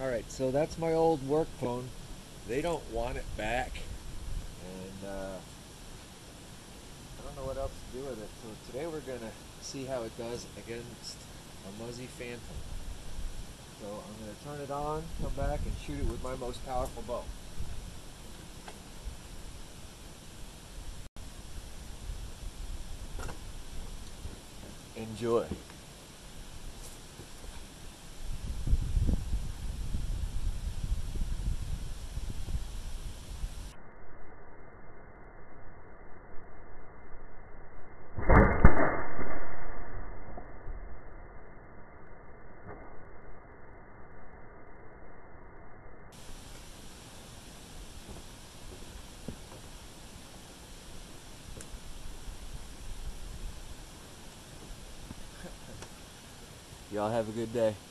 Alright, so that's my old work phone. They don't want it back. And I don't know what else to do with it. So today we're going to see how it does against a Muzzy Phantom. So I'm going to turn it on, come back, and shoot it with my most powerful bow. Enjoy. Y'all have a good day.